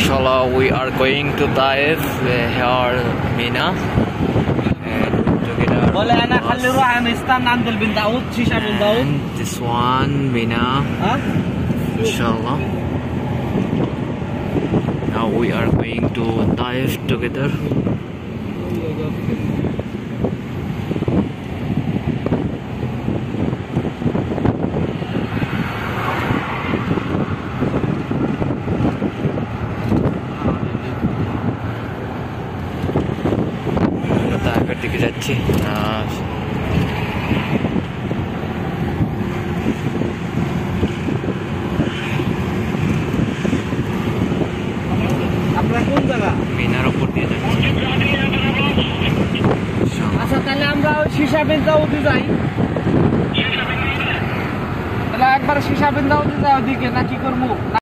Inshallah, we are going to Taif, here Mina. And this one Mina. Inshallah. Now we are going to Taif together. দিকে যাচ্ছি আপনারা কোন জায়গা মিনার উপর দিয়ে যাচ্ছি আচ্ছা তাহলে আমরা ওই সীসা বিন্দাউতে যাই তাহলে একবার সীসা বিন্দাউতে যাই ওদিকে না কি করবো